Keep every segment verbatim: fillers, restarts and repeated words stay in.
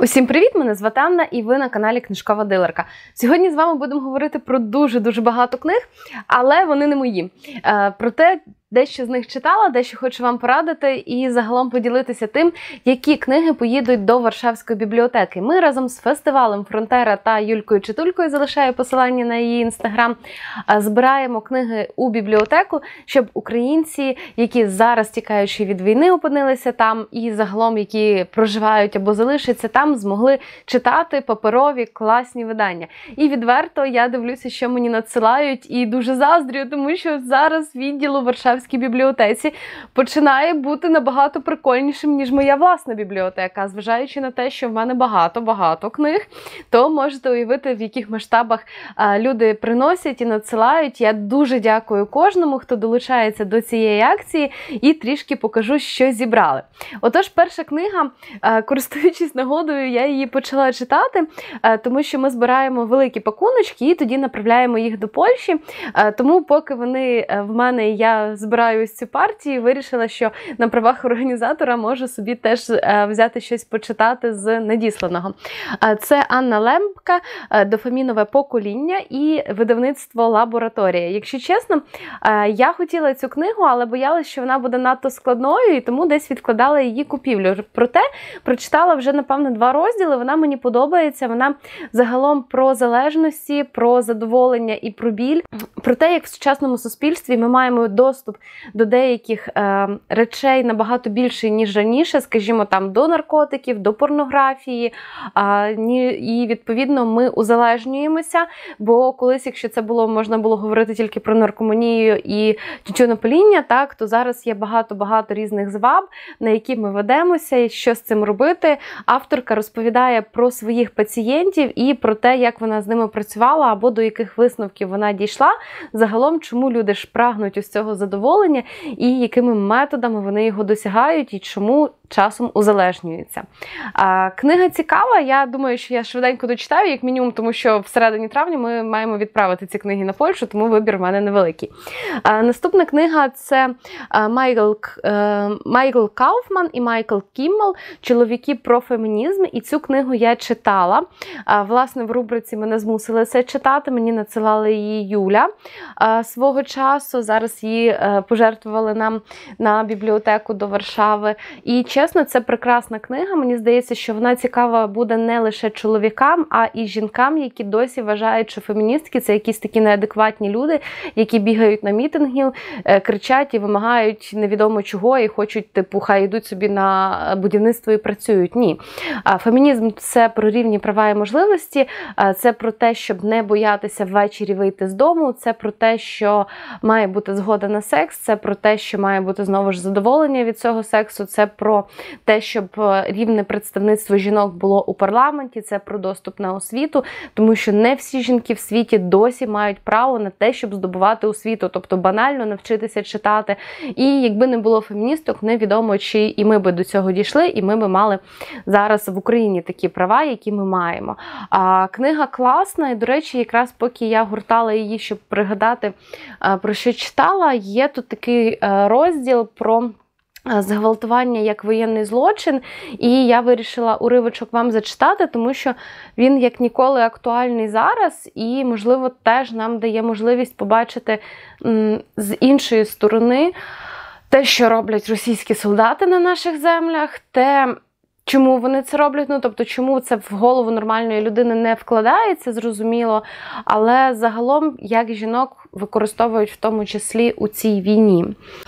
Усім привіт! Мене звати Анна і ви на каналі Книжкова дилерка. Сьогодні з вами будемо говорити про дуже-дуже багато книг, але вони не мої. Проте дещо з них читала, дещо хочу вам порадити і загалом поділитися тим, які книги поїдуть до Варшавської бібліотеки. Ми разом з фестивалем Фронтера та Юлькою Читулькою, залишаю посилання на її інстаграм, збираємо книги у бібліотеку, щоб українці, які зараз, тікаючи від війни, опинилися там і загалом, які проживають або залишаться там, змогли читати паперові класні видання. І відверто я дивлюся, що мені надсилають, і дуже заздрю, тому що зараз відділ у Варшавській бібліотеці починає бути набагато прикольнішим, ніж моя власна бібліотека. Зважаючи на те, що в мене багато-багато книг, то можете уявити, в яких масштабах а, люди приносять і надсилають. Я дуже дякую кожному, хто долучається до цієї акції, і трішки покажу, що зібрали. Отож, перша книга, а, користуючись нагодою, я її почала читати, а, тому що ми збираємо великі пакуночки і тоді направляємо їх до Польщі. А, тому поки вони в мене, я збираю збираю ось цю партію, вирішила, що на правах організатора можу собі теж е, взяти щось почитати з надісланого. Е, це Анна Лембка, е, «Дофамінове покоління» і видавництво «Лабораторія». Якщо чесно, е, я хотіла цю книгу, але боялась, що вона буде надто складною, і тому десь відкладала її купівлю. Проте прочитала вже, напевно, два розділи, вона мені подобається, вона загалом про залежності, про задоволення і про біль, про те, як в сучасному суспільстві ми маємо доступ до деяких е, речей набагато більше, ніж раніше, скажімо, там, до наркотиків, до порнографії, е, ні, і, відповідно, ми узалежнюємося, бо колись, якщо це було, можна було говорити тільки про наркоманію і тютюнопаління, так, то зараз є багато-багато різних зваб, на які ми ведемося, і що з цим робити. Авторка розповідає про своїх пацієнтів і про те, як вона з ними працювала, або до яких висновків вона дійшла, загалом, чому люди ж прагнуть ось цього задоволення і якими методами вони його досягають і чому часом узалежнюються. А, книга цікава, я думаю, що я швиденько дочитаю, як мінімум, тому що всередині травня ми маємо відправити ці книги на Польщу, тому вибір в мене невеликий. А, наступна книга – це а, Майкл, а, Майкл Кауфман і Майкл Кіммел «Чоловіки про фемінізм», і цю книгу я читала. А, власне, в рубриці мене змусили це читати, мені надсилала її Юля а, свого часу, зараз її а, пожертвували нам на бібліотеку до Варшави. І, чесно, це прекрасна книга. Мені здається, що вона цікава буде не лише чоловікам, а і жінкам, які досі вважають, що феміністки – це якісь такі неадекватні люди, які бігають на мітинги, кричать і вимагають невідомо чого, і хочуть, типу, хай йдуть собі на будівництво і працюють. Ні. Фемінізм – це про рівні права і можливості, це про те, щоб не боятися ввечері вийти з дому, це про те, що має бути згода на секс, це про те, що має бути, знову ж, задоволення від цього сексу, це про те, щоб рівне представництво жінок було у парламенті, це про доступ на освіту, тому що не всі жінки в світі досі мають право на те, щоб здобувати освіту, тобто банально навчитися читати. І якби не було феміністок, невідомо, чи і ми би до цього дійшли, і ми би мали зараз в Україні такі права, які ми маємо. А книга класна, і, до речі, якраз поки я гуртала її, щоб пригадати, про що читала, є тут такий розділ про зґвалтування як воєнний злочин, і я вирішила уривочок вам зачитати, тому що він як ніколи актуальний зараз і, можливо, теж нам дає можливість побачити м, з іншої сторони те, що роблять російські солдати на наших землях, те, чому вони це роблять, ну, тобто, чому це в голову нормальної людини не вкладається, зрозуміло, але загалом, як жінок використовують в тому числі у цій війні.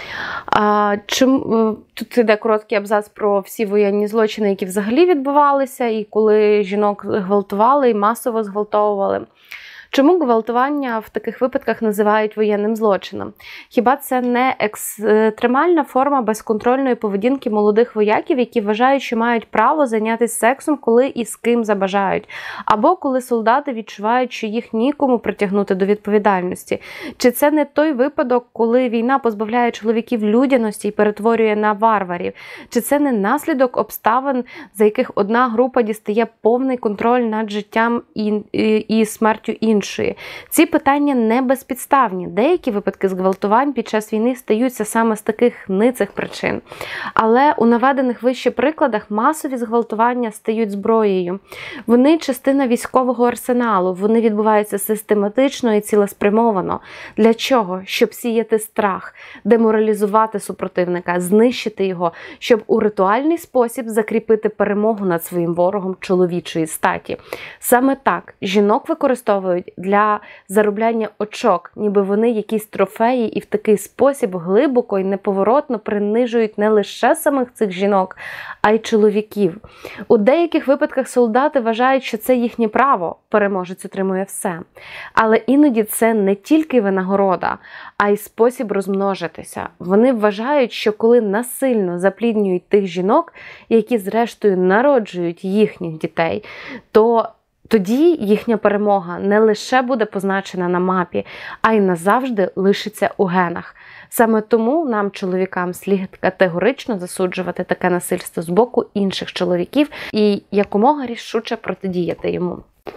А, чим, тут йде короткий абзац про всі воєнні злочини, які взагалі відбувалися, і коли жінок гвалтували і масово зґвалтовували. Чому гвалтування в таких випадках називають воєнним злочином? Хіба це не екстремальна форма безконтрольної поведінки молодих вояків, які вважають, що мають право зайнятися сексом, коли і з ким забажають? Або коли солдати відчувають, що їх нікому притягнути до відповідальності? Чи це не той випадок, коли війна позбавляє чоловіків людяності і перетворює на варварів? Чи це не наслідок обставин, за яких одна група дістає повний контроль над життям і, і, і смертю інших? іншої. Ці питання не безпідставні. Деякі випадки зґвалтувань під час війни стаються саме з таких ницих причин. Але у наведених вище прикладах масові зґвалтування стають зброєю. Вони частина військового арсеналу, вони відбуваються систематично і цілеспрямовано. Для чого? Щоб сіяти страх, деморалізувати супротивника, знищити його, щоб у ритуальний спосіб закріпити перемогу над своїм ворогом чоловічої статі. Саме так жінок використовують для заробляння очок, ніби вони якісь трофеї, і в такий спосіб глибоко і неповоротно принижують не лише самих цих жінок, а й чоловіків. У деяких випадках солдати вважають, що це їхнє право, переможець отримує все. Але іноді це не тільки винагорода, а й спосіб розмножитися. Вони вважають, що коли насильно запліднюють тих жінок, які зрештою народжують їхніх дітей, то тоді їхня перемога не лише буде позначена на мапі, а й назавжди лишиться у генах. Саме тому нам, чоловікам, слід категорично засуджувати таке насильство з боку інших чоловіків і якомога рішуче протидіяти йому.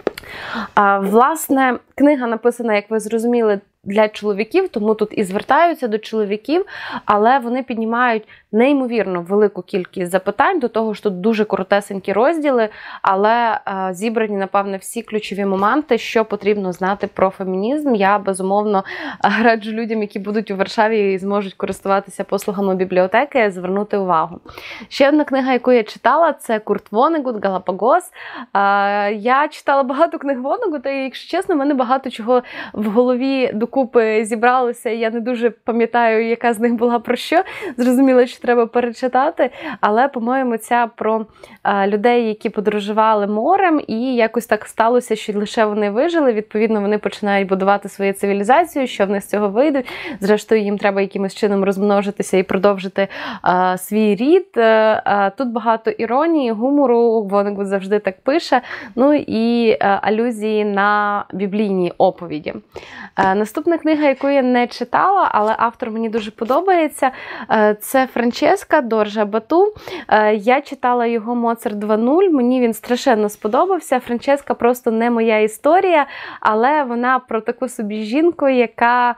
А, власне, книга написана, як ви зрозуміли, для чоловіків, тому тут і звертаються до чоловіків, але вони піднімають неймовірно велику кількість запитань, до того ж тут дуже коротесенькі розділи, але е, зібрані, напевне, всі ключові моменти, що потрібно знати про фемінізм. Я, безумовно, раджу людям, які будуть у Варшаві і зможуть користуватися послугами бібліотеки, звернути увагу. Ще одна книга, яку я читала, це Курт Воннегут «Галапагос». Е, я читала багато книг Воннегута, і, якщо чесно, в мене багато чого в голові докупи зібралося, і я не дуже пам'ятаю, яка з них була про що. Зрозуміло, що треба перечитати, але, по-моєму, ця про а, людей, які подорожували морем, і якось так сталося, що лише вони вижили, відповідно, вони починають будувати свою цивілізацію, що вони з цього вийдуть. Зрештою, їм треба якимось чином розмножитися і продовжити а, свій рід. А, тут багато іронії, гумору, Воннегут завжди так пише, ну і а, алюзії на біблійні оповіді. А, наступна книга, яку я не читала, але автор мені дуже подобається, це Франческа Доржа Бату. Я читала його «Моцарт два нуль», мені він страшенно сподобався. Франческа просто не моя історія, але вона про таку собі жінку, яка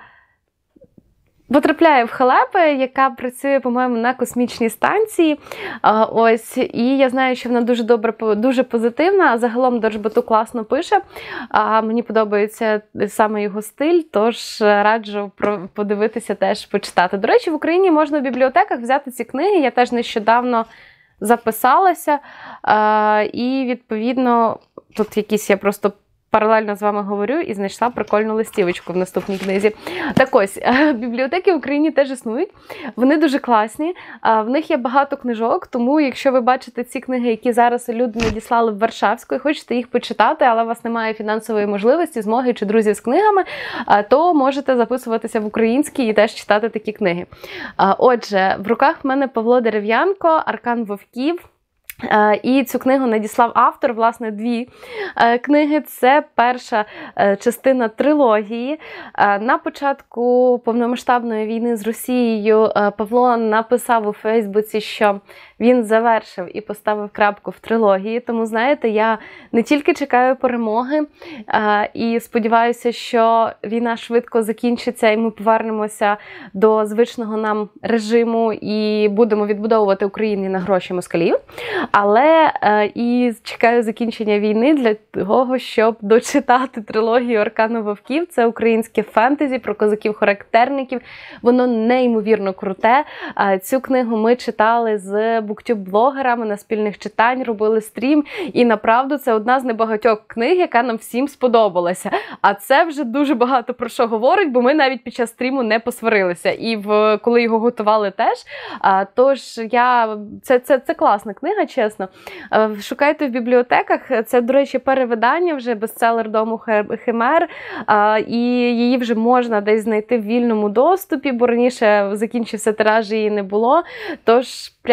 потрапляє в халепи, яка працює, по-моєму, на космічній станції. Ось, і я знаю, що вона дуже добре, дуже позитивна, а загалом Дорж Бату класно пише. Мені подобається саме його стиль, тож раджу подивитися, теж почитати. До речі, в Україні можна в бібліотеках взяти ці книги, я теж нещодавно записалася, і, відповідно, тут якісь я просто паралельно з вами говорю і знайшла прикольну листівочку в наступній книзі. Так ось, бібліотеки в Україні теж існують. Вони дуже класні. В них є багато книжок, тому якщо ви бачите ці книги, які зараз люди надіслали в Варшавську і хочете їх почитати, але у вас немає фінансової можливості, змоги чи друзів з книгами, то можете записуватися в українські і теж читати такі книги. Отже, в руках в мене Павло Дерев'янко «Аркан вовків». І цю книгу надіслав автор, власне, дві книги. Це перша частина трилогії. На початку повномасштабної війни з Росією Павло написав у Фейсбуці, що він завершив і поставив крапку в трилогії. Тому, знаєте, я не тільки чекаю перемоги і сподіваюся, що війна швидко закінчиться і ми повернемося до звичного нам режиму і будемо відбудовувати Україну на гроші москалів. Але е, і чекаю закінчення війни для того, щоб дочитати трилогію «Аркану вовків». Це українське фентезі про козаків-характерників. Воно неймовірно круте. Е, цю книгу ми читали з буктюб-блогерами на спільних читань, робили стрім. І, направду, це одна з небагатьох книг, яка нам всім сподобалася. А це вже дуже багато про що говорить, бо ми навіть під час стріму не посварилися. І в, коли його готували теж. Е, тож, я... це, це, це класна книга, чесно. Шукайте в бібліотеках. Це, до речі, перевидання вже, бестселер Дому Химер. І її вже можна десь знайти в вільному доступі, бо раніше закінчився тираж, її не було. Тож, прямо дуже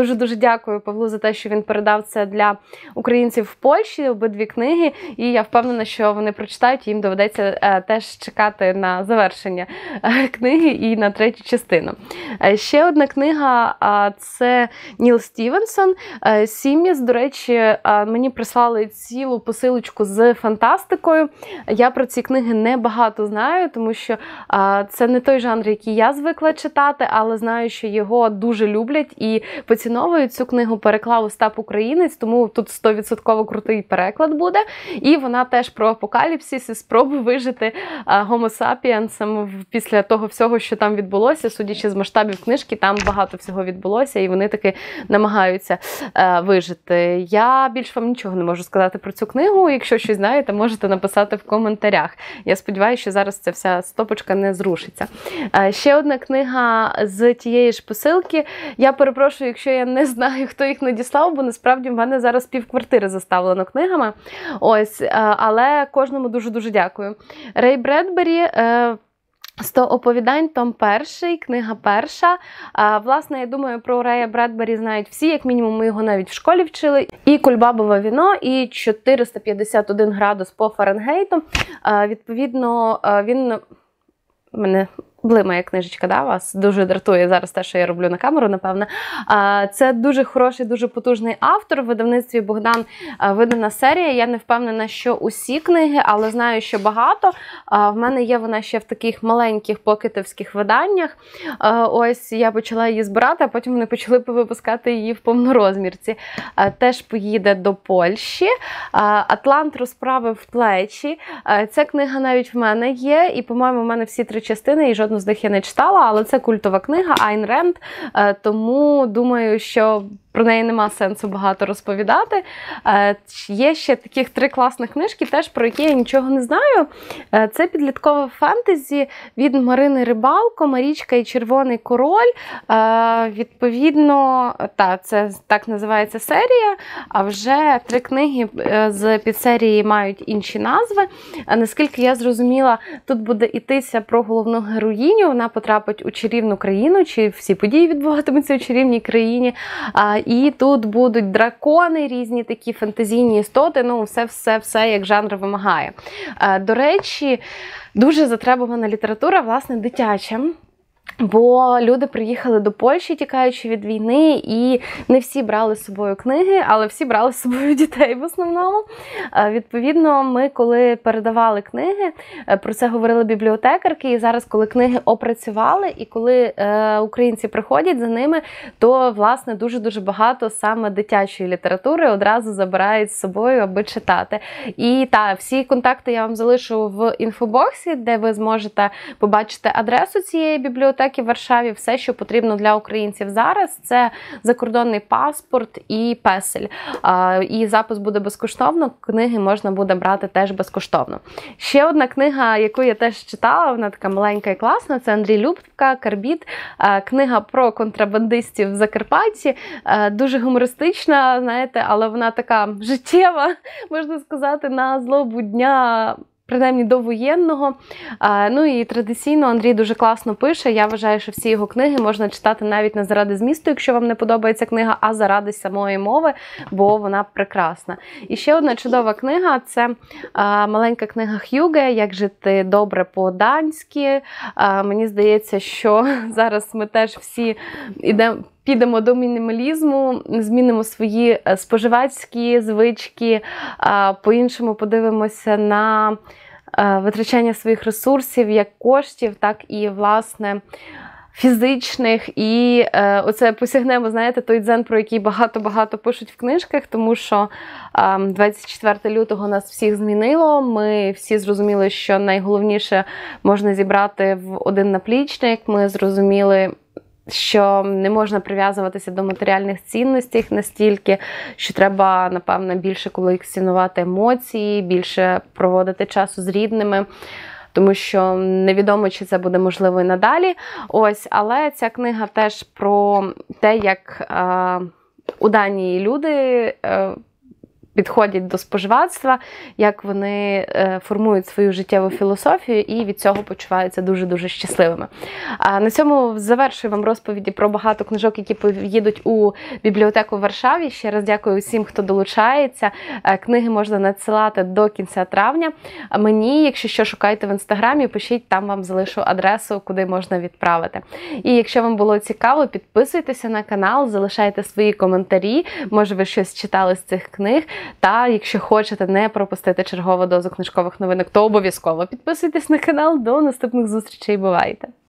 дуже-дуже дякую Павлу за те, що він передав це для українців в Польщі, обидві книги, і я впевнена, що вони прочитають, і їм доведеться теж чекати на завершення книги і на третю частину. Ще одна книга – це Ніл Стівенсон «Сім'їс». До речі, мені прислали цілу посилочку з фантастикою. Я про ці книги не багато знаю, тому що це не той жанр, який я звикла читати, але знаю, що його дуже люблять і поціновують. Цю книгу переклав Остап Українець, тому тут сто відсотків крутий переклад буде. І вона теж про апокаліпсис і спробу вижити гомо сапіенсам після того всього, що там відбулося. Судячи з масштабів книжки, там багато всього відбулося, і вони таки намагаються е, вижити. Я більш вам нічого не можу сказати про цю книгу. Якщо щось знаєте, можете написати в коментарях. Я сподіваюся, що зараз ця вся стопочка не зрушиться. Е, ще одна книга з тієї ж посилки. Я перепрошую, якщо я не знаю, хто їх надіслав, бо насправді в мене зараз півквартири заставлено книгами. Ось, е, але кожному дуже-дуже дякую. Рей Бредбері, е, сто оповідань, том перший, книга перша. А, власне, я думаю, про Рея Бредбері знають всі, як мінімум ми його навіть в школі вчили. І «Кульбабове віно», і чотириста п'ятдесят один градус по Фаренгейту. А, відповідно, він... Мене блимає книжечка, да, вас дуже дратує зараз те, що я роблю на камеру, напевно. Це дуже хороший, дуже потужний автор. В видавництві «Богдан» видана серія. Я не впевнена, що усі книги, але знаю, що багато. В мене є вона ще в таких маленьких покетівських виданнях. Ось я почала її збирати, а потім вони почали випускати її в повнорозмірці. Теж поїде до Польщі. «Атлант розправив плечі». Ця книга навіть в мене є, і, по-моєму, в мене всі три частини, і жодну з них я не читала, але це культова книга Айн Ренд, тому думаю, що про неї нема сенсу багато розповідати. Є ще таких три класних книжки, теж про які я нічого не знаю. Це підліткове фентезі від Марини Рибалко, «Марічка і Червоний король». Відповідно, та, це так називається серія, а вже три книги з підсерії мають інші назви. Наскільки я зрозуміла, тут буде йтися про головну героїню, вона потрапить у чарівну країну, чи всі події відбуватимуться у чарівній країні. І тут будуть дракони, різні такі фантазійні істоти, ну все-все-все, як жанр вимагає. До речі, дуже затребувана література, власне, дитяча. Бо люди приїхали до Польщі, тікаючи від війни, і не всі брали з собою книги, але всі брали з собою дітей в основному. Відповідно, ми, коли передавали книги, про це говорили бібліотекарки, і зараз, коли книги опрацювали, і коли е, українці приходять за ними, то, власне, дуже-дуже багато саме дитячої літератури одразу забирають з собою, аби читати. І, та, всі контакти я вам залишу в інфобоксі, де ви зможете побачити адресу цієї бібліотеки в Варшаві. Все, що потрібно для українців зараз, це закордонний паспорт і песель. І запис буде безкоштовно, книги можна буде брати теж безкоштовно. Ще одна книга, яку я теж читала, вона така маленька і класна, це Андрій Любка «Карбід». Книга про контрабандистів в Закарпатті. Дуже гумористична, знаєте, але вона така життєва, можна сказати, на злобу дня, принаймні довоєнного. Ну і традиційно Андрій дуже класно пише. Я вважаю, що всі його книги можна читати навіть не заради змісту, якщо вам не подобається книга, а заради самої мови, бо вона прекрасна. І ще одна чудова книга – це маленька книга Х'юге «Як жити добре по-данськи». Мені здається, що зараз ми теж всі йдемо, підемо до мінімалізму, змінимо свої споживацькі звички, по-іншому подивимося на витрачання своїх ресурсів, як коштів, так і, власне, фізичних. І е, оце посягнемо, знаєте, той дзен, про який багато-багато пишуть в книжках, тому що е, двадцять четвертого лютого нас всіх змінило. Ми всі зрозуміли, що найголовніше можна зібрати в один наплічник. Ми зрозуміли, що не можна прив'язуватися до матеріальних цінностей настільки, що треба, напевно, більше колекціонувати емоції, більше проводити часу з рідними, тому що невідомо, чи це буде можливо і надалі. Ось, але ця книга теж про те, як е, у Данії люди е, підходять до споживацтва, як вони е, формують свою життєву філософію і від цього почуваються дуже-дуже щасливими. А на цьому завершую вам розповіді про багато книжок, які поїдуть у бібліотеку в Варшаві. Ще раз дякую усім, хто долучається. Е, книги можна надсилати до кінця травня. А мені, якщо що, шукайте в інстаграмі, пишіть, там вам залишу адресу, куди можна відправити. І якщо вам було цікаво, підписуйтеся на канал, залишайте свої коментарі, може ви щось читали з цих книг. Та якщо хочете не пропустити чергову дозу книжкових новинок, то обов'язково підписуйтесь на канал. До наступних зустрічей. Бувайте!